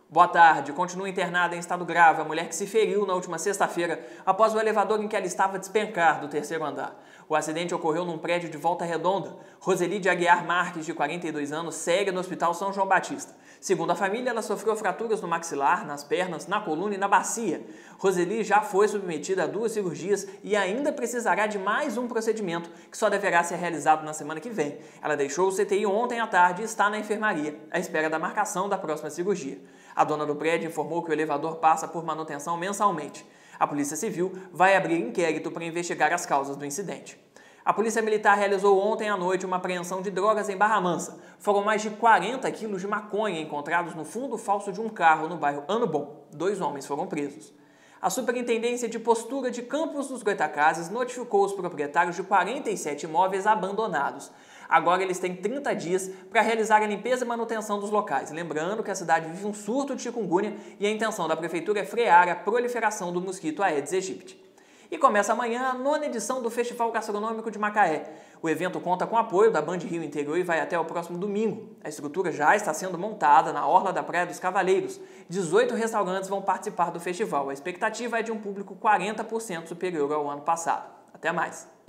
Boa tarde. Continua internada em estado grave a mulher que se feriu na última sexta-feira após o elevador em que ela estava despencar do terceiro andar. O acidente ocorreu num prédio de Volta Redonda. Roseli de Aguiar Marques, de 42 anos, segue no Hospital São João Batista. Segundo a família, ela sofreu fraturas no maxilar, nas pernas, na coluna e na bacia. Roseli já foi submetida a 2 cirurgias e ainda precisará de mais um procedimento, que só deverá ser realizado na semana que vem. Ela deixou o CTI ontem à tarde e está na enfermaria, à espera da marcação da próxima cirurgia. A dona do prédio informou que o elevador passa por manutenção mensalmente. A Polícia Civil vai abrir inquérito para investigar as causas do incidente. A Polícia Militar realizou ontem à noite uma apreensão de drogas em Barra Mansa. Foram mais de 40 quilos de maconha encontrados no fundo falso de um carro no bairro Ano Bom. 2 homens foram presos. A Superintendência de Postura de Campos dos Goytacazes notificou os proprietários de 47 imóveis abandonados. Agora eles têm 30 dias para realizar a limpeza e manutenção dos locais. Lembrando que a cidade vive um surto de chikungunya e a intenção da Prefeitura é frear a proliferação do mosquito Aedes aegypti. E começa amanhã a 9ª edição do Festival Gastronômico de Macaé. O evento conta com apoio da Band Rio Interior e vai até o próximo domingo. A estrutura já está sendo montada na orla da Praia dos Cavaleiros. 18 restaurantes vão participar do festival. A expectativa é de um público 40% superior ao ano passado. Até mais!